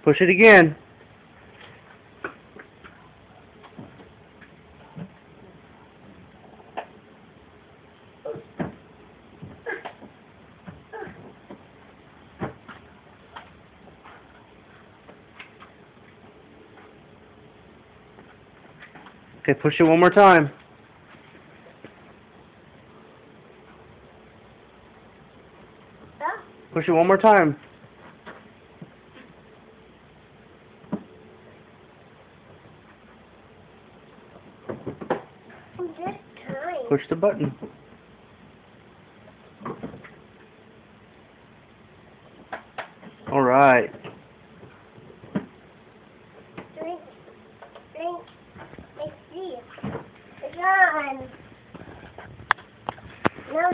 Push it again. Okay, push it one more time. Push it one more time. Push the button. All right. Drink. Let's see. It's on.